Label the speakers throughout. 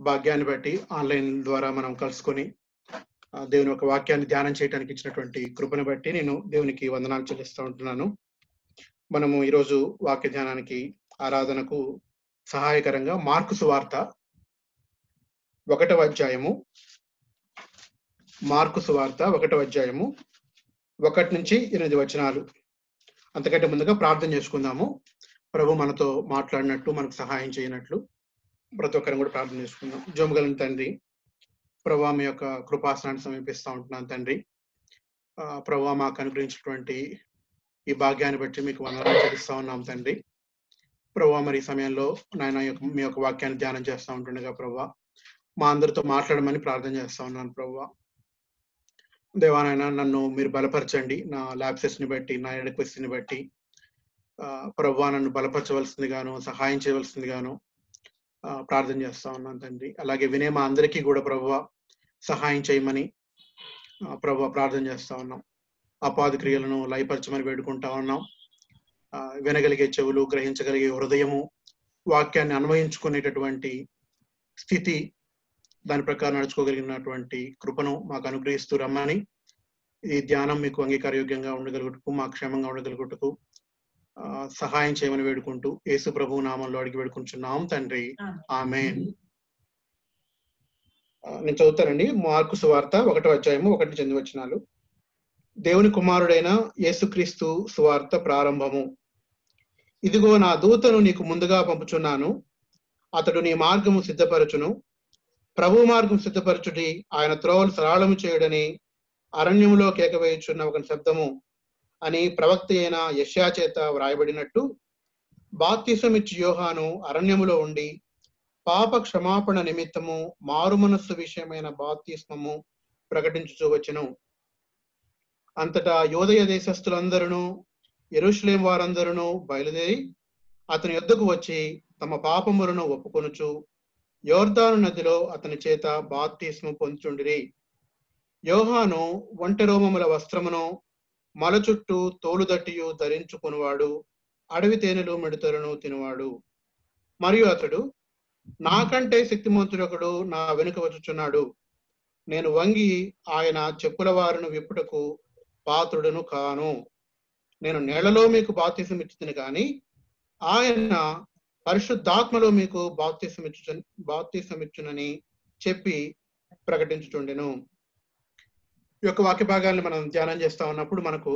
Speaker 1: భాగ్యాన్ని బట్టి ఆన్లైన్ ద్వారా మనం కలుసుకొని దేవుని యొక్క వాక్యాన్ని ధ్యానం చేయడానికి ఇచ్చినటువంటి కృపను బట్టి నేను దేవునికి వందనాలు చెల్లిస్తూ ఉంటున్నాను. మనము ఈరోజు వాక్య ధ్యానానికి ఆరాధనకు సహాయకరంగా మార్కు సువార్త 1వ అధ్యాయము 1 నుంచి 8 వచనాలు. అంతకంటే ముందుగా ప్రార్థన చేసుకుందాము. ప్రభు మనతో మాట్లాడినట్టు, మనకు సహాయం చేయనట్లు ప్రతి ఒక్కరిని కూడా ప్రార్థన చేసుకుందాం. జోమగలిగిన తండ్రి, ప్రభు మీ యొక్క కృపాసనాన్ని సమీపిస్తూ ఉంటున్నాను తండ్రి. ప్రభు మాకు అనుగ్రహించినటువంటి ఈ భాగ్యాన్ని బట్టి మీకు వందనాలు చెల్లిస్తూ ఉన్నాం తండ్రి. ప్రభు మరి ఈ సమయంలో నాయన మీ యొక్క వాక్యాన్ని ధ్యానం చేస్తూ ఉంటుండగా ప్రభు మా అందరితో మాట్లాడమని ప్రార్థన చేస్తూ ఉన్నాను. ప్రభు దేవానాయన నన్ను మీరు బలపరచండి. నా ల్యాబ్సెస్ ని బట్టి, నా ఎడక్వెస్ట్ని బట్టి ప్రభు నన్ను బలపరచవలసిందిగాను, సహాయం చేయవలసిందిగాను ప్రార్థన చేస్తా ఉన్నాను తండ్రి. అలాగే వినే మా అందరికీ కూడా ప్రభు సహాయం చేయమని ప్రభు ప్రార్థన చేస్తా ఉన్నాం. అపాది క్రియలను లయపరచమని వేడుకుంటా ఉన్నాం. వినగలిగే చెవులు, గ్రహించగలిగే హృదయము, వాక్యాన్ని అన్వయించుకునేటటువంటి స్థితి, దాని ప్రకారం నడుచుకోగలిగినటువంటి కృపను మాకు అనుగ్రహిస్తూ రమ్మని, ఈ ధ్యానం మీకు అంగీకారయోగ్యంగా ఉండగలుగుటకు, మా క్షేమంగా ఉండగలుగుటకు సహాయం చేయమని వేడుకుంటూ యేసు ప్రభు నామంలో అడిగి వేడుకుంటున్నాం తండ్రి, ఆమేన్. నేను చదువుతానండి. మార్కు సువార్త 1వ అధ్యాయము 1-8 వచనాలు. దేవుని కుమారుడైన యేసుక్రీస్తు సువార్త ప్రారంభము. ఇదిగో నా దూతను నీకు ముందుగా పంపుచున్నాను, అతడు నీ మార్గము సిద్ధపరచును. ప్రభు మార్గం సిద్ధపరచుడి, ఆయన త్రోవలు సరళము చేయుడని అరణ్యములో కేకవేయుచున్న ఒక శబ్దము అని ప్రవక్త అయిన యెషయా చేత వ్రాయబడినట్టు, బాప్తిసమిచ్చు యోహాను అరణ్యములో ఉండి పాప క్షమాపణ నిమిత్తము మారు మనస్సు విషయమైన బాప్తిస్మము ప్రకటించుచూ వచ్చెను. అంతటా యోదయ దేశస్థులందరూ, యెరూషలేం వారందరూ బయలుదేరి అతని యొద్దకు వచ్చి తమ పాపములను ఒప్పుకొనుచు యోర్దాను నదిలో అతని చేత బాప్తిస్మం పొందుచుండిరి. యోహాను ఒంటె రోమముల వస్త్రమును మల చుట్టూ తోలుదట్టియు ధరించుకునివాడు, అడవి తేనెలు మిడతలను తినువాడు. మరియు అతడు, నాకంటే శక్తిమంతుడొకడు నా వెనుక వచ్చుచున్నాడు, నేను వంగి ఆయన చెప్పుల వారిని విప్పుటకు పాత్రుడను కాను. నేను నేలలో మీకు బాప్తిసం ఇచ్చుతును కానీ ఆయన పరిశుద్ధాత్మలో మీకు బాప్తిసం ఇచ్చునని చెప్పి ప్రకటించుచుండెను. ఈ యొక్క వాక్య భాగాన్ని మనం ధ్యానం చేస్తా ఉన్నప్పుడు మనకు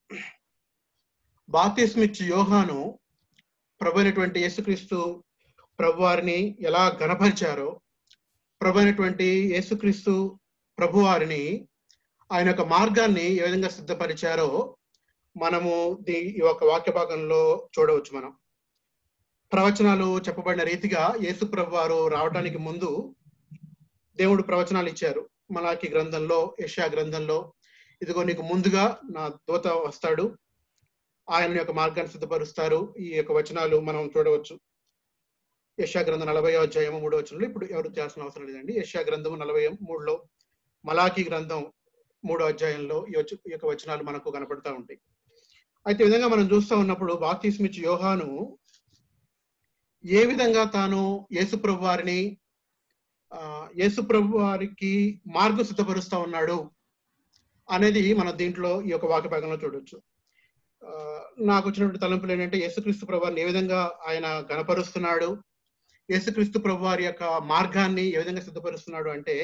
Speaker 1: బాప్తిసం ఇచ్చు యోహాను ప్రభు అయినటువంటి యేసుక్రీస్తు ప్రభు వారిని ఎలా ఘనపరిచారో, ప్రభు అయినటువంటి యేసుక్రీస్తు ప్రభు వారిని ఆయన యొక్క మార్గాన్ని ఏ విధంగా సిద్ధపరిచారో మనము ఈ యొక్క వాక్య భాగంలో చూడవచ్చు. మనం ప్రవచనాలు చెప్పబడిన రీతిగా యేసు ప్రభు వారు రావడానికి ముందు దేవుడు ప్రవచనాలు ఇచ్చారు. మలాకి గ్రంథంలో, యెషయా గ్రంథంలో, ఇదిగో నీకు ముందుగా నా దూత వస్తాడు, ఆయన యొక్క మార్గాన్ని సిద్ధపరుస్తారు. ఈ యొక్క వచనాలు మనం చూడవచ్చు. యెషయా గ్రంథం 40వ అధ్యాయము 3వ వచనంలో, ఇప్పుడు ఎవరు చేయాల్సిన అవసరం లేదండి. యెషయా గ్రంథము 43లో, మలాకి గ్రంథం 3వ అధ్యాయంలో ఈ యొక్క వచనాలు మనకు కనపడతా ఉంటాయి. అయితే ఈ విధంగా మనం చూస్తూ ఉన్నప్పుడు బాప్తిసం ఇచ్చు యోహాను ఏ విధంగా తాను యేసుప్రభు వారికి మార్గం సిద్ధపరుస్తా ఉన్నాడు అనేది మన దీంట్లో ఈ యొక్క వాక్య భాగంలో చూడొచ్చు. నాకు వచ్చినటువంటి తలంపులు ఏంటంటే, యేసుక్రీస్తు ప్రభు వారిని ఏ విధంగా ఆయన గణపరుస్తున్నాడు, యేసుక్రీస్తు ప్రభు వారి యొక్క మార్గాన్ని ఏ విధంగా సిద్ధపరుస్తున్నాడు అంటే,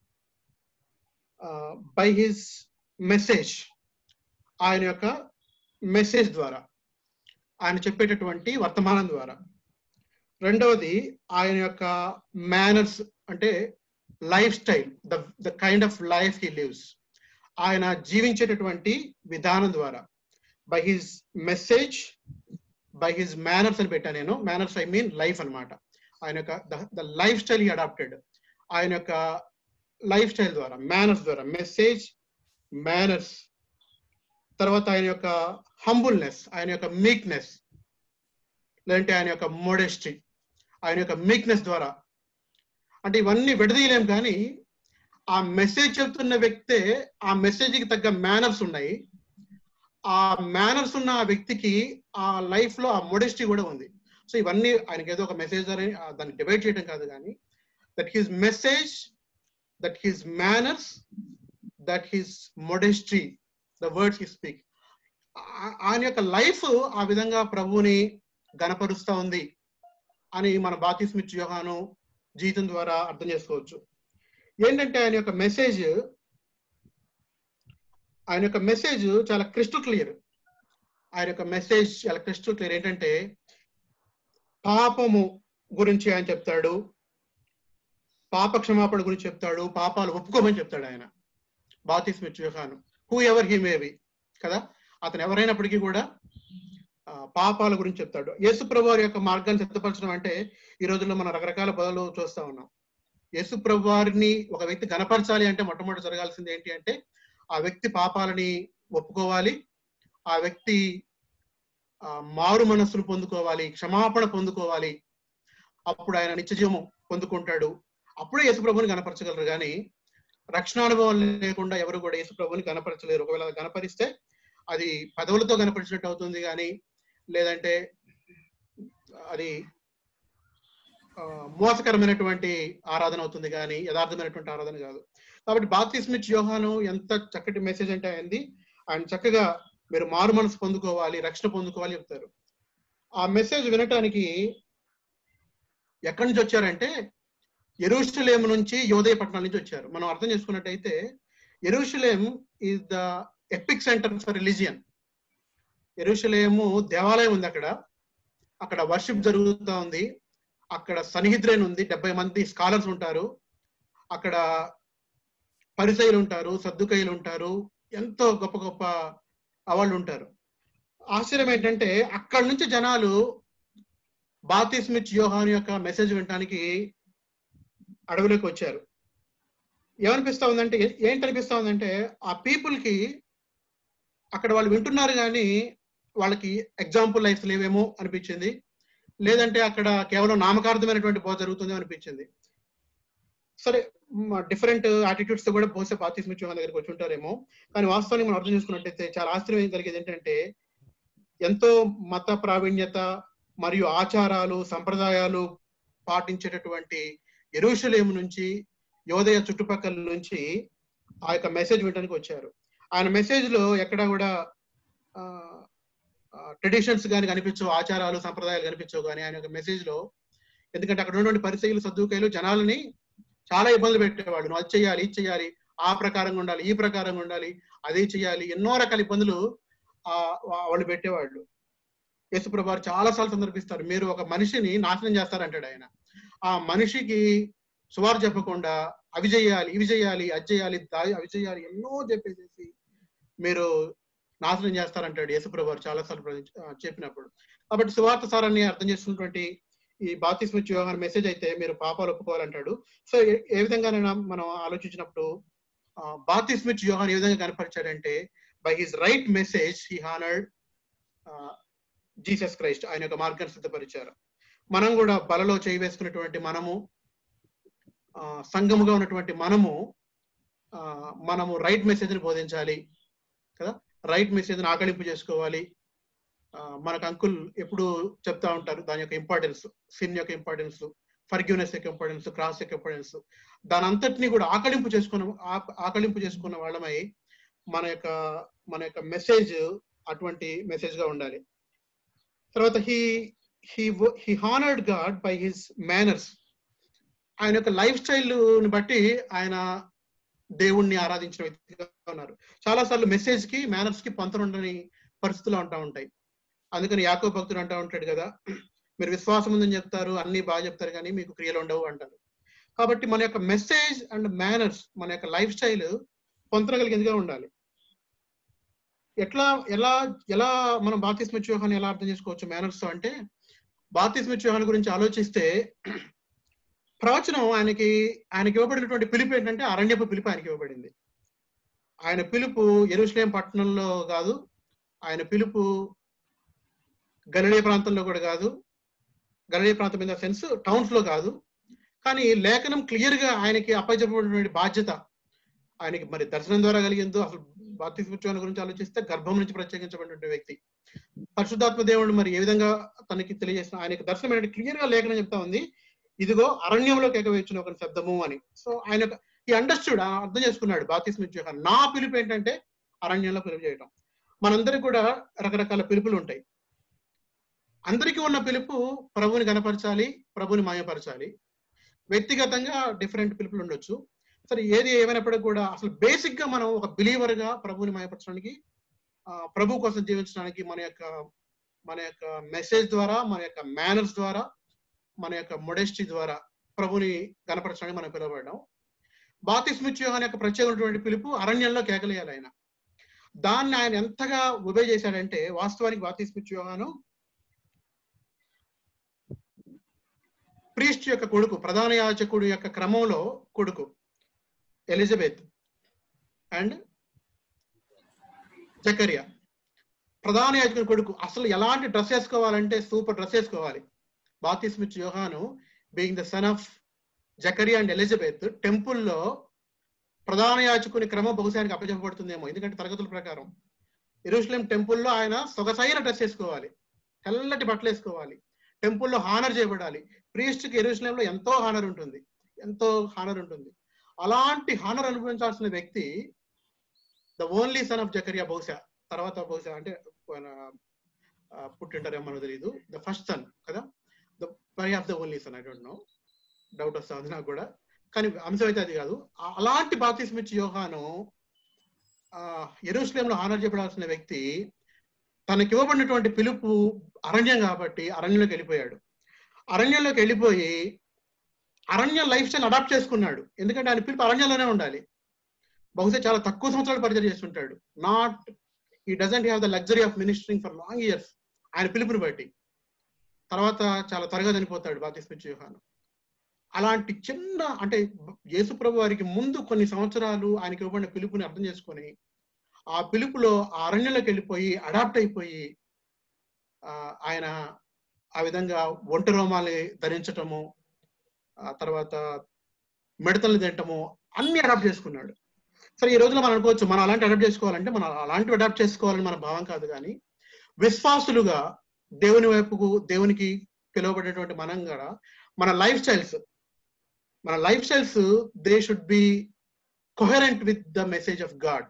Speaker 1: బై హిజ్ మెసేజ్, ఆయన యొక్క మెసేజ్ ద్వారా, ఆయన చెప్పేటటువంటి వర్తమానం ద్వారా. రెండవది ఆయన యొక్క మేనర్స్, అంటే life style, the kind of life he lives, ఆయన జీవించేటటువంటి విధానం ద్వారా. By his message, by his manners అని పెట్టా నేను. మేనర్స్ ఐ మీన్ లైఫ్ అనమాట. ఆయన యొక్క the life style he adapted, ఆయన యొక్క లైఫ్ స్టైల్ ద్వారా, మేనర్స్ ద్వారా, మెసేజ్, మేనర్స్. తర్వాత ఆయన యొక్క హంబుల్నెస్, ఆయన యొక్క మీక్నెస్, లేదంటే ఆయన యొక్క మోడెస్టీ, ఆయన యొక్క మీక్నెస్ ద్వారా. అంటే ఇవన్నీ విడదీయలేం, కానీ ఆ మెసేజ్ చెప్తున్న వ్యక్తే ఆ మెసేజ్కి తగ్గ మేనర్స్ ఉన్నాయి. ఆ మేనర్స్ ఉన్న ఆ వ్యక్తికి ఆ లైఫ్ లో ఆ మోడెస్టీ కూడా ఉంది. సో ఇవన్నీ ఆయనకి ఏదో ఒక మెసేజ్ అని దాన్ని డివైడ్ చేయడం కాదు, కానీ that his message, that his manners, that his modesty, the words he speak, ఆయన యొక్క లైఫ్ ఆ విధంగా ప్రభువుని గణపరుస్తా ఉంది అని మన బాప్తిస్మిచ్చు యోహాను జీవితం ద్వారా అర్థం చేసుకోవచ్చు. ఏంటంటే ఆయన యొక్క మెసేజ్ చాలా క్రిస్టల్ క్లియర్. ఆయన యొక్క మెసేజ్ చాలా క్రిస్టల్ క్లియర్. ఏంటంటే పాపము గురించి ఆయన చెప్తాడు, పాప క్షమాపణ గురించి చెప్తాడు, పాపాలు ఒప్పుకోమని చెప్తాడు ఆయన బాప్తిస్మిచ్చు యోహాను. Whoever he may be కదా, అతను ఎవరైనప్పటికీ కూడా పాపాల గురించి చెప్తాడు. యేసు ప్రభువారి యొక్క మార్గాన్ని సిద్ధపరచడం అంటే ఈ రోజుల్లో మనం రకరకాల పదాలు చూస్తా ఉన్నాం. యేసు ప్రభువారిని ఒక వ్యక్తి గణపరచాలి అంటే మొట్టమొదటి జరగాల్సింది ఏంటి అంటే ఆ వ్యక్తి పాపాలని ఒప్పుకోవాలి, ఆ వ్యక్తి మారు మనస్సును పొందుకోవాలి, క్షమాపణ పొందుకోవాలి. అప్పుడు ఆయన నిత్యజీవం పొందుకుంటాడు. అప్పుడే యేసు ప్రభువుని గణపరచగలరు. కానీ రక్షణానుభవం లేకుండా ఎవరు కూడా యేసు ప్రభువుని గణపరచలేరు. ఒకవేళ గణపరిస్తే అది పదవులతో గణపరిచినట్టు అవుతుంది, కానీ లేదంటే అది మోసకరమైనటువంటి ఆరాధన అవుతుంది, కానీ యథార్థమైనటువంటి ఆరాధన కాదు. కాబట్టి బాప్తిస్మిచ్చు యోహాను ఎంత చక్కటి మెసేజ్ అంటే ఆయన చక్కగా మీరు మారు మనసు పొందుకోవాలి, రక్షణ పొందుకోవాలి చెప్తారు. ఆ మెసేజ్ వినటానికి ఎక్కడి నుంచి వచ్చారంటే యెరూషలేము నుంచి, యోదయ పట్టణాల నుంచి వచ్చారు. మనం అర్థం చేసుకున్నట్టయితే యెరూషలేం is the epic center for religion. యెరూషలేము దేవాలయం ఉంది, అక్కడ వర్షిప్ జరుగుతూ ఉంది. అక్కడ సన్నిహిద్రేన్ ఉంది, 70 మంది స్కాలర్స్ ఉంటారు. అక్కడ పరిసయ్యులు ఉంటారు, సద్దుకయ్యులు ఉంటారు, ఎంతో గొప్ప గొప్ప వాళ్ళు ఉంటారు. ఆశ్చర్యం ఏంటంటే అక్కడి నుంచి జనాలు బాప్తిస్మిచ్చు యోహాను యొక్క మెసేజ్ వినడానికి అడవిలోకి వచ్చారు. ఏమనిపిస్తా ఉందంటే, ఏంటనిపిస్తా ఉందంటే ఆ పీపుల్ కి అక్కడ వాళ్ళు వింటున్నారు కానీ వాళ్ళకి ఎగ్జాంపుల్ లైఫ్ లేవేమో అనిపించింది, లేదంటే అక్కడ కేవలం నామకార్థమైనటువంటి బోధ జరుగుతుందో అనిపించింది. సరే, డిఫరెంట్ యాటిట్యూడ్స్ తో కూడా బహుశా బాప్తిస్మిచ్చు యోహాను దగ్గరికి వచ్చి ఉంటారేమో. కానీ వాస్తవానికి మనం అర్థం చేసుకున్నట్టయితే చాలా ఆశ్చర్యం కలిగేది ఏంటంటే ఎంతో మత ప్రావీణ్యత మరియు ఆచారాలు సంప్రదాయాలు పాటించేటటువంటి యెరూషలేము నుంచి, యోదయ చుట్టుపక్కల నుంచి ఆ యొక్క మెసేజ్ వినడానికి వచ్చారు. ఆయన మెసేజ్ లో ఎక్కడా కూడా ట్రెడిషన్స్ కానీ కనిపించవు, ఆచారాలు సంప్రదాయాలు కనిపించవు. కానీ ఆయన యొక్క మెసేజ్ లో, ఎందుకంటే అక్కడ ఉన్నటువంటి పరిసయ్యులు సద్దూకయ్యులు జనాలని చాలా ఇబ్బందులు పెట్టేవాడు. నువ్వు అది చేయాలి, ఇది చేయాలి, ఆ ప్రకారంగా ఉండాలి, ఈ ప్రకారంగా ఉండాలి, అదే చేయాలి, ఎన్నో రకాల ఇబ్బందులు వాళ్ళు పెట్టేవాళ్ళు. యేసుప్రభు వారు చాలా సార్లు సందర్భిస్తారు, మీరు ఒక మనిషిని నాశనం చేస్తారంటాడు ఆయన. ఆ మనిషికి సువార్త చెప్పకుండా అవి చేయాలి, ఇవి చేయాలి, అది చేయాలి, అవి చేయాలి, ఎన్నో చెప్పేసేసి మీరు నాశనం చేస్తారంటాడు యేసుప్రభు వారు చాలా సార్లు చెప్పినప్పుడు. కాబట్టి సువార్త సారాన్ని అర్థం చేసుకున్నటువంటి ఈ బాప్తిస్మిచ్చు యోహాను మెసేజ్ అయితే మీరు పాపాలు ఒప్పుకోవాలంటాడు. సో ఏ విధంగానైనా మనం ఆలోచించినప్పుడు బాప్తిస్మిచ్చు యోహాను ఏ విధంగా కనపరిచాడంటే by his right message he honoured Jesus Christ. ఆయన యొక్క మార్గాన్ని సిద్ధపరిచారు. మనం కూడా బలలో చేయి వేసుకున్నటువంటి మనము, సంఘముగా ఉన్నటువంటి మనము రైట్ మెసేజ్ ని బోధించాలి కదా, రైట్ మెసేజ్ ని ఆకలింపు చేసుకోవాలి. మనకు అంకుల్ ఎప్పుడు చెప్తా ఉంటారు దాని యొక్క ఇంపార్టెన్స్, సిన్ యొక్క ఇంపార్టెన్స్, ఫర్గివ్నెస్ యొక్క ఇంపార్టెన్స్, క్రాస్ యొక్క ఇంపార్టెన్స్. దాని అంతటినీ కూడా ఆకలింపు చేసుకున్న వాళ్ళమై మన యొక్క మెసేజ్ అటువంటి మెసేజ్ గా ఉండాలి. తర్వాత he honored God by his manners. ఆయన యొక్క లైఫ్ స్టైల్ ని బట్టి ఆయన దేవుణ్ణి ఆరాధించిన వ్యక్తిగా ఉన్నారు. చాలా సార్లు మెసేజ్ కి మేనర్స్ కి పొంతన ఉండని పరిస్థితులు ఉంటాయి. అందుకని యాకోబు భక్తుడు అంటా ఉంటాడు కదా, మీరు విశ్వాసం ఉందని చెప్తారు, అన్ని బాగా చెప్తారు, కానీ మీకు క్రియలు ఉండవు అంటారు. కాబట్టి మన యొక్క మెసేజ్ అండ్ మేనర్స్, మన యొక్క లైఫ్ స్టైల్ పొంతన కలిగిందిగా ఉండాలి. ఎలా మనం బాప్తిస్మిచ్చు యోహాను ఎలా అర్థం చేసుకోవచ్చు మేనర్స్ అంటే, బాప్తిస్మిచ్చు యోహాను గురించి ఆలోచిస్తే ప్రవచనం ఆయనకి ఇవ్వబడినటువంటి పిలుపు ఏంటంటే అరణ్యపు పిలుపు ఆయనకి ఇవ్వబడింది. ఆయన పిలుపు యెరూషలేం పట్టణంలో కాదు, ఆయన పిలుపు గలిలయ ప్రాంతంలో కూడా కాదు, గలిలయ ప్రాంతం ఇన్ ద సెన్స్ టౌన్స్ లో కాదు. కానీ లేఖనం క్లియర్ గా ఆయనకి అప్పచెప్పబడినటువంటి బాధ్యత ఆయనకి మరి దర్శనం ద్వారా కలిగిందో. అసలు బాప్తిస్మిచ్చు యోహాను గురించి ఆలోచిస్తే గర్భం నుంచి ప్రత్యేకించబడినటువంటి వ్యక్తి, పరిశుద్ధాత్మ దేవుడు మరి ఏ విధంగా తనకి తెలియజేసిన ఆయనకి దర్శనం ఏంటంటే క్లియర్ గా లేఖనం చెప్తా ఉంది, ఇదిగో అరణ్యంలో కేకవేయించిన ఒక శబ్దము అని. సో ఆయన ఈ అండర్స్టూడ్, అర్థం చేసుకున్నాడు బాప్తిస్మా ఇచ్చే యోహాను. నా పిలుపు ఏంటంటే అరణ్యంలో పిలుపు చేయటం. మనందరికీ కూడా రకరకాల పిలుపులు ఉంటాయి. అందరికీ ఉన్న పిలుపు ప్రభువుని కనపరచాలి, ప్రభుని మాయపరచాలి. వ్యక్తిగతంగా డిఫరెంట్ పిలుపులు ఉండొచ్చు. సరే, ఏది ఏమైనప్పటికీ కూడా అసలు బేసిక్ గా మనం ఒక బిలీవర్ గా ప్రభుని మాయపరచడానికి, ప్రభు కోసం జీవించడానికి మన యొక్క మెసేజ్ ద్వారా, మన యొక్క మేనర్స్ ద్వారా, మన యొక్క మొడెస్టీ ద్వారా ప్రభుని కనపరచడానికి మనం పిలువబడ్డాం. బాప్తిస్మా ఇచ్చే యోహాను యొక్క ప్రత్యేకమైనటువంటి పిలుపు అరణ్యంలో కేకలేయాలి ఆయన. దాన్ని ఆయన ఎంతగా ఒబే చేశాడంటే, వాస్తవానికి బాప్తిస్మా ఇచ్చే యోహాను ప్రీస్ట్ యొక్క కొడుకు, ప్రధాన యాజకుడు యొక్క క్రమంలో కొడుకు ఎలిజబెత్ అండ్ జకరియా. ప్రధాన యాజకుని కొడుకు. అసలు ఎలాంటి డ్రెస్ వేసుకోవాలంటే సూపర్ డ్రెస్ వేసుకోవాలి. బాప్తిస్మా ఇచ్చే యోహాను being the son of Zechariah and Elizabeth, టెంపుల్లో ప్రధాన యాజకుని క్రమం బహుశానికి అప్పచెప్పబడుతుందేమో. ఎందుకంటే తరగతుల ప్రకారం యెరూషలేం టెంపుల్లో ఆయన సొగసైన డ్రెస్ వేసుకోవాలి, తెల్లటి బట్టలు వేసుకోవాలి, టెంపుల్లో హానర్ చేయబడాలి. ప్రీస్ట్కి యెరూషలేంలో ఎంతో హానర్ ఉంటుంది, ఎంతో హానర్ ఉంటుంది. అలాంటి హానర్ అనుభవించాల్సిన వ్యక్తి the only son of Zechariah, తర్వాత బహుశా అంటే పుట్టింటారేమో మనకు తెలియదు, ద ఫస్ట్ సన్ కదా, the why of the only son, I don't know, doubt వస్తుంది నాకు కూడా. కానీ అంశం అయితే అది కాదు. అలాంటి బాప్తిస్మా ఇచ్చే యోహాను యెరూషలేంలో హానర్ చేయబడాల్సిన వ్యక్తి, తనకి ఇవ్వబడినటువంటి పిలుపు అరణ్యం కాబట్టి అరణ్యంలోకి వెళ్ళిపోయాడు. అరణ్యంలోకి వెళ్ళిపోయి అరణ్య లైఫ్ స్టైల్ అడాప్ట్ చేసుకున్నాడు. ఎందుకంటే ఆయన పిలుపు అరణ్యంలోనే ఉండాలి. బహుశా చాలా తక్కువ సంవత్సరాలు పరిచయం చేస్తుంటాడు. He doesn't have the luxury of ministering for long years. ఆయన పిలుపుని బట్టి తర్వాత చాలా త్వరగా చనిపోతాడు బాప్తిస్మా ఇచ్చే యోహాను. అలాంటి చిన్న, అంటే యేసు ప్రభు వారికి ముందు కొన్ని సంవత్సరాలు ఆయనకి ఇవ్వబడిన పిలుపుని అర్థం చేసుకొని ఆ పిలుపులో ఆ అరణ్యంలోకి వెళ్ళిపోయి అడాప్ట్ అయిపోయి ఆయన ఆ విధంగా ఒంటి రోమాలు ధరించటము, ఆ తర్వాత మిడతలు తినటము, అన్ని అడాప్ట్ చేసుకున్నాడు. సరే, ఈ రోజులో మనం అనుకోవచ్చు మనం అలాంటి అడాప్ట్ చేసుకోవాలంటే, మనం అలాంటివి అడాప్ట్ చేసుకోవాలని మన భావం కాదు. కానీ విశ్వాసులుగా దేవుని వైపుకు, దేవునికి పిలువబడేటువంటి మనం కూడా మన life styles they should be coherent with the message of God.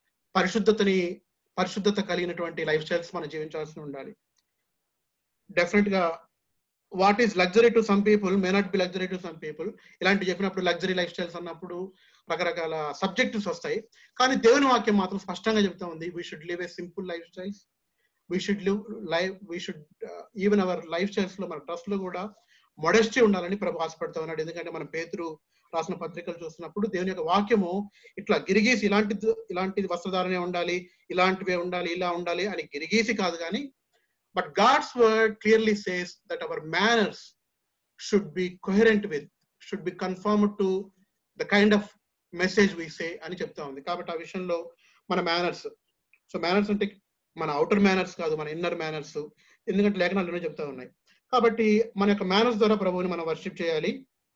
Speaker 1: పరిశుద్ధత కలిగినటువంటి లైఫ్ స్టైల్స్ మనం జీవించాల్సి ఉండాలి. డెఫినెట్ గా what is luxury to some people may not be luxury to some people. ఇలాంటి చెప్పినప్పుడు లగ్జరీ లైఫ్ స్టైల్స్ అన్నప్పుడు రకరకాల సబ్జెక్టివ్స్ వస్తాయి. కానీ దేవుని వాక్యం మాత్రం స్పష్టంగా చెప్తా ఉంది, we should live a simple life styles. We should even our life styles లో, మన డ్రెస్ లో కూడా మొడెస్టీ ఉండాలని ప్రభు ఆశపడతా ఉన్నాడు. ఎందుకంటే మనం పేతురు రాసిన పత్రికలు చూస్తున్నప్పుడు దేవుని యొక్క వాక్యము ఇట్లా గిరిగీసి ఇలాంటి వస్త్రధారణే ఉండాలి, ఇలాంటివే ఉండాలి, ఇలా ఉండాలి అని గిరిగీసి కాదు. కానీ but God's word clearly says that our manners should be coherent with, should be confirmed to the kind of message we say అని చెప్తా ఉంది. కాబట్టి ఆ విషయంలో మన మేనర్స్, సో మేనర్స్ అంటే మన అవుటర్ మేనర్స్ కాదు, మన ఇన్నర్ మేనర్స్. ఎందుకంటే లేఖనాలు చెప్తా ఉన్నాయి. కాబట్టి మన యొక్క మేనర్స్ ద్వారా ప్రభువుని మనం వర్షిప్ చేయాలి,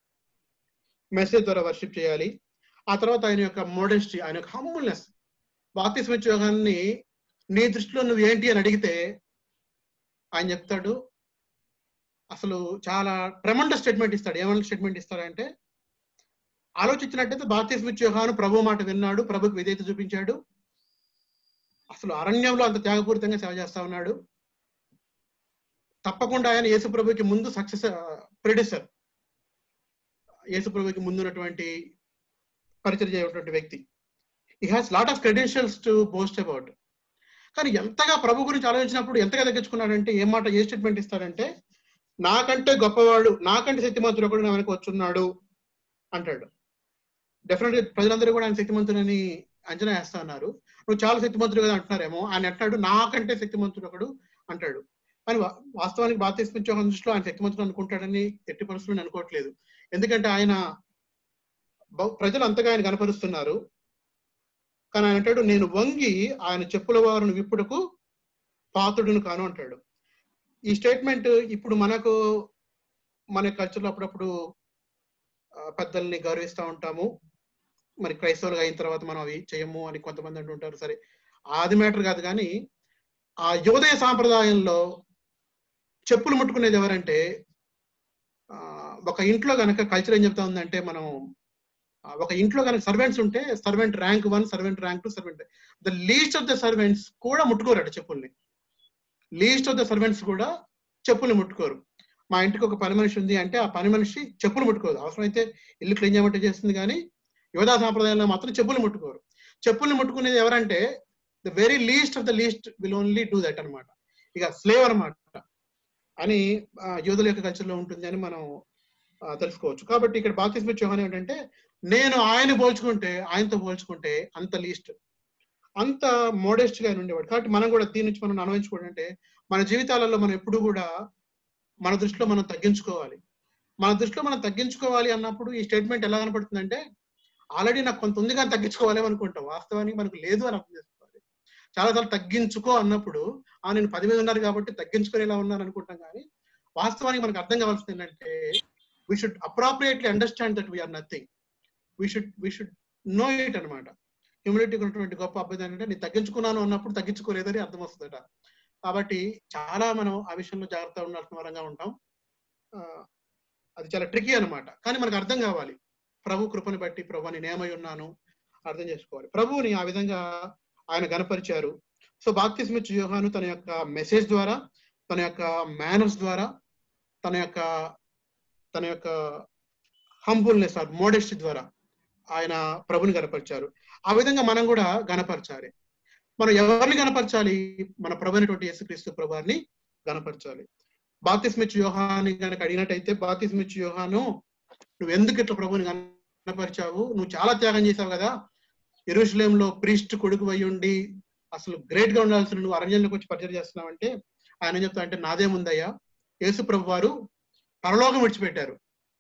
Speaker 1: మెసేజ్ ద్వారా వర్షిప్ చేయాలి. ఆ తర్వాత ఆయన యొక్క మోడెస్టీ, ఆయన యొక్క హంబుల్నెస్. బాప్తిస్మా ఇచ్చే యోహాన్ని నీ దృష్టిలో నువ్వు ఏంటి అని అడిగితే ఆయన చెప్తాడు, అసలు చాలా ట్రెమండస్ స్టేట్మెంట్ ఇస్తాడు. ఏమన్నా స్టేట్మెంట్ ఇస్తాడంటే, ఆలోచించినట్టయితే బాప్తిస్మా ఇచ్చే యోహాను ప్రభు మాట విన్నాడు, ప్రభుకి విధేయత చూపించాడు, అసలు అరణ్యంలో అంత త్యాగపూరితంగా సేవ చేస్తా ఉన్నాడు. తప్పకుండా ఆయన యేసు ప్రభుకి ముందు ప్రెడిసర్, యేసు ప్రభుకి ముందు ఉన్నటువంటి పరిచయం చేయటువంటి వ్యక్తి. He has lot of credentials to boast about. కానీ ఎంతగా ప్రభు గురించి ఆలోచించినప్పుడు ఎంతగా తగ్గించుకున్నాడంటే, ఏ స్టేట్మెంట్ ఇస్తాడంటే, నాకంటే గొప్పవాడు, నాకంటే శక్తిమంతుడు ఒకడు నా వెనక వచ్చున్నాడు అంటాడు. డెఫినెట్గా ప్రజలందరూ కూడా ఆయన శక్తిమంతుడని అంచనా వేస్తా ఉన్నారు. నువ్వు చాలా శక్తిమంతుడు కదా అంటున్నారేమో, ఆయన అంటాడు నాకంటే శక్తిమంతుడు ఒకడు అంటాడు. కానీ వాస్తవానికి బాప్తిస్మా ఇచ్చే యోహాను దృష్టిలో ఆయన శక్తిమంతుడు అనుకుంటాడని ఎట్టి పరిస్థితుల్లో అనుకోవట్లేదు. ఎందుకంటే ఆయన ప్రజలు అంతగా ఆయన కనపరుస్తున్నారు. కానీ ఆయన అంటాడు, నేను వంగి ఆయన చెప్పుల వారిని విప్పుడుకు పాత్రుడును కాను అంటాడు. ఈ స్టేట్మెంట్ ఇప్పుడు మన కల్చర్లో అప్పుడప్పుడు పెద్దల్ని గౌరవిస్తూ ఉంటాము, మరి క్రైస్తవులుగా అయిన తర్వాత మనం అవి చేయము అని కొంతమంది అంటుంటారు. సరే, అది మ్యాటర్ కాదు. కానీ ఆ యోదయ సాంప్రదాయంలో చెప్పులు ముట్టుకునేది ఎవరంటే ఒక ఇంట్లో గనక కల్చర్ ఏం చెప్తా ఉందంటే, మనం ఒక ఇంట్లో కనుక సర్వెంట్స్ ఉంటే servant rank 1, servant rank 2, servant the least of the servants కూడా ముట్టుకోరట చెప్పుల్ని. లీస్ట్ ఆఫ్ ద సర్వెంట్స్ కూడా చెప్పులు ముట్టుకోరు. మా ఇంటికి ఒక పని మనిషి ఉంది అంటే ఆ పని మనిషి చెప్పులు ముట్టుకోదు. అవసరమైతే ఇల్లు క్లీన్ చేయమంటే చేస్తుంది కానీ యోధా సాంప్రదాయంలో మాత్రం చెప్పులు ముట్టుకోరు. చెప్పులు ముట్టుకునేది ఎవరంటే the very least of the least will only do that అనమాట. ఇక స్లేవ్ అనమాట అని యోధుల యొక్క కల్చర్ లో ఉంటుంది అని మనం తెలుసుకోవచ్చు. కాబట్టి ఇక్కడ బాప్తిస్మ యోహాను ఏంటంటే, నేను ఆయనతో పోల్చుకుంటే అంత లీస్ట్, అంత మోడెస్ట్ గా ఉండేవాడు. కాబట్టి మనం కూడా దీని నుంచి మనం అనుభవించుకోవడం అంటే, మన జీవితాలలో మనం ఎప్పుడు కూడా మన దృష్టిలో మనం తగ్గించుకోవాలి. మన దృష్టిలో మనం తగ్గించుకోవాలి అన్నప్పుడు ఈ స్టేట్మెంట్ ఎలా కనపడుతుందంటే, ఆల్రెడీ నాకు కొంత ఉంది కానీ తగ్గించుకోవాలి అనుకుంటాం. వాస్తవానికి మనకు లేదు అని అర్థం చేసుకోవాలి. చాలాసార్లు తగ్గించుకో అన్నప్పుడు నేను 10 మీద ఉన్నారు కాబట్టి తగ్గించుకునేలా ఉన్నాను అనుకుంటాం. కానీ వాస్తవానికి మనకు అర్థం కావాల్సింది ఏంటంటే, we should appropriately understand that we are nothing. We should know it అనమాట. హ్యూమిలిటీకి ఉన్నటువంటి గొప్ప అభ్యర్థి ఏంటంటే, నేను తగ్గించుకున్నాను అన్నప్పుడు తగ్గించుకోలేదని అర్థం వస్తుందట. కాబట్టి చాలా మనం ఆ విషయంలో జాగ్రత్తగా ఉండాల్సిన వరంగా ఉంటాం. అది చాలా ట్రికీ అనమాట. కానీ మనకు అర్థం కావాలి, ప్రభు కృపను బట్టి ప్రభు నేను ఏమై ఉన్నాను అర్థం చేసుకోవాలి. ప్రభువుని ఆ విధంగా ఆయన గణపరిచారు. సో బాప్తిస్మ యోహాను తన యొక్క మెసేజ్ ద్వారా, తన యొక్క మేనర్స్ ద్వారా, తన యొక్క హంబుల్నెస్ ఆర్ మోడెస్టీ ద్వారా ఆయన ప్రభుని గణపరిచారు. ఆ విధంగా మనం కూడా గణపరచాలి. మనం ఎవరిని గణపరచాలి? మన ప్రభు అయినటువంటి యేసుక్రీస్తు ప్రభువారిని గణపరచాలి. బాప్తిస్మ యోహాను కనుక అడిగినట్టయితే, బాప్తిస్మ యోహాను నువ్వు ఎందుకు ఇట్లా ప్రభుని గణపరిచావు? నువ్వు చాలా త్యాగం చేశావు కదా, యెరూషలేంలో ప్రీస్ట్ కొడుకు అయ్యుండి అసలు గ్రేట్ గా ఉండాల్సిన నువ్వు అరణ్యంలోకి వచ్చి పరిచయం చేస్తున్నావు అంటే ఆయన చెప్తా అంటే, నాదేముందయ్యా, యేసు ప్రభు వారు పరలోకం విడిచిపెట్టారు,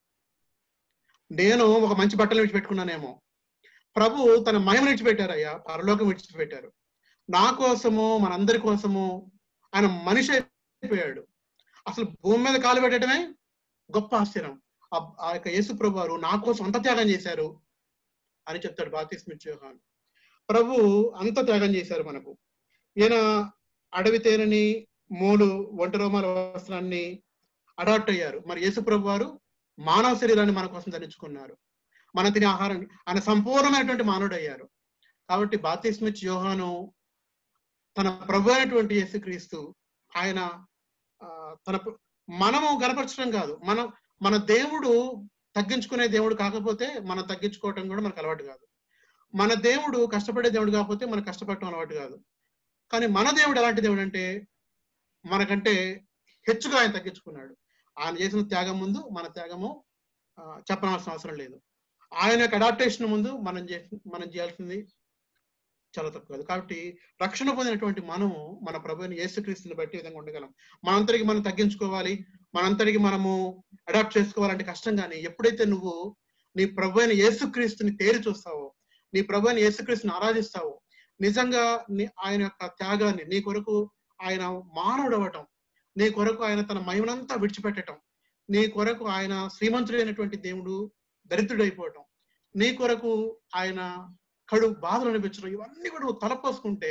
Speaker 1: నేను ఒక మంచి బట్టలు విడిచిపెట్టుకున్నానేమో. ప్రభు తన మహిమను విడిచిపెట్టారయ్యా, పరలోకం విడిచిపెట్టారు. నా కోసము, మనందరి కోసము ఆయన మనిషి అయిపోయాడు. అసలు భూమి మీద కాలు పెట్టడమే గొప్ప ఆశ్చర్యం. ఆ యొక్క యేసు ప్రభు వారు నా కోసం అంత త్యాగం చేశారు అని చెప్తాడు బాప్తిస్మ యోహాను. ప్రభు అంత త్యాగం చేశారు మనకు. ఈయన అడవి తేనెని, మూడు ఒంటి రోమాల వస్త్రాన్ని అడాప్ట్ అయ్యారు. మరి యేసు ప్రభు వారు మానవ శరీరాన్ని మన కోసం ధరించుకున్నారు. మన తినే ఆహారం, ఆయన సంపూర్ణమైనటువంటి మానవుడు అయ్యారు. కాబట్టి బాప్తిస్మ యోహాను తన ప్రభు అయినటువంటి యేసుక్రీస్తు ఆయన మనము గనపరచడం కాదు, మన దేవుడు తగ్గించుకునే దేవుడు కాకపోతే మనం తగ్గించుకోవటం కూడా మనకు అలవాటు కాదు. మన దేవుడు కష్టపడే దేవుడు కాకపోతే మనం కష్టపడటం అలవాటు కాదు. కానీ మన దేవుడు ఎలాంటి దేవుడు అంటే, మనకంటే హెచ్చుగా ఆయన తగ్గించుకున్నాడు. ఆయన చేసిన త్యాగం ముందు మన త్యాగము చెప్పనవలసిన అవసరం లేదు. ఆయన యొక్క అడాప్టేషన్ ముందు మనం చేయాల్సింది చాలా తక్కువ కాదు. కాబట్టి రక్షణ పొందినటువంటి మనము మన ప్రభువుని యేసుక్రీస్తుని బట్టి విధంగా ఉండగలం. మనంతరికి మనం తగ్గించుకోవాలి, మనంతరికి మనము అడాప్ట్ చేసుకోవాలంటే కష్టం. కానీ ఎప్పుడైతే నువ్వు నీ ప్రభు అయిన యేసుక్రీస్తుని తేరి చూస్తావో, నీ ప్రభు అయిన యేసుక్రీస్తుని ఆరాధిస్తావో, నిజంగా ఆయన యొక్క త్యాగాన్ని, నీ కొరకు ఆయన మానవుడు అవ్వటం, నీ కొరకు ఆయన తన మహిమనంతా విడిచిపెట్టడం, నీ కొరకు ఆయన శ్రీమంతుడైనటువంటి దేవుడు దరిద్రుడైపోవటం, నీ కొరకు ఆయన కడు బాధలు అనిపించడం, ఇవన్నీ కూడా నువ్వు తలపోసుకుంటే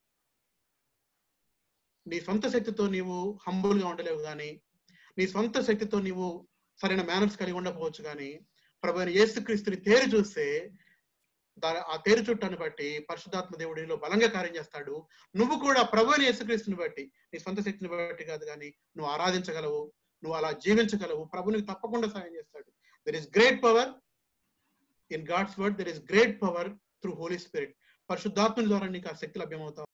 Speaker 1: నీ సొంత శక్తితో నీవు హంబుల్ గా ఉండలేవు. కానీ నీ సొంత శక్తితో నీవు సరైన మేనర్స్ కలిగి ఉండకపోవచ్చు. కానీ ప్రభు అయిన యేసుక్రీస్తుని తేరి చూస్తే ఆ తేరు చుట్టాన్ని బట్టి పరిశుద్ధాత్మ దేవుడిలో బలంగా కార్యం చేస్తాడు. నువ్వు కూడా ప్రభు అయిన యేసుక్రీస్తుని బట్టి, నీ సొంత శక్తిని బట్టి కాదు కానీ నువ్వు ఆరాధించగలవు, నువ్వు అలా జీవించగలవు. ప్రభు నీకు తప్పకుండా సాయం చేస్తాడు. There is great power in God's word, there is great power through Holy Spirit. పరిశుద్ధాత్మ ద్వారా నీకు ఆ శక్తి లభ్యమవుతావు.